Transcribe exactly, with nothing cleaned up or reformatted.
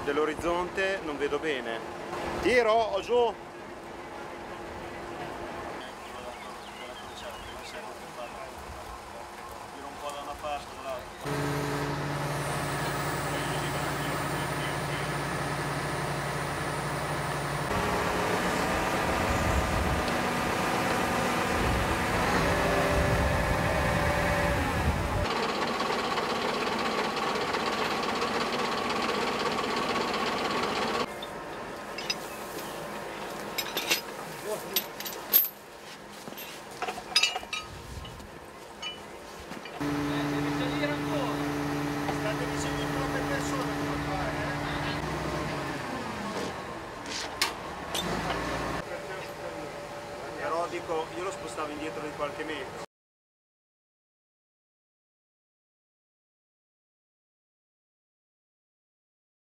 dell'orizzonte non vedo bene. Tiro o giù? Tiro un po' da una parte o dall'altra. State dicendo troppe persone come fare, eh? Però dico, io lo spostavo indietro di qualche metro.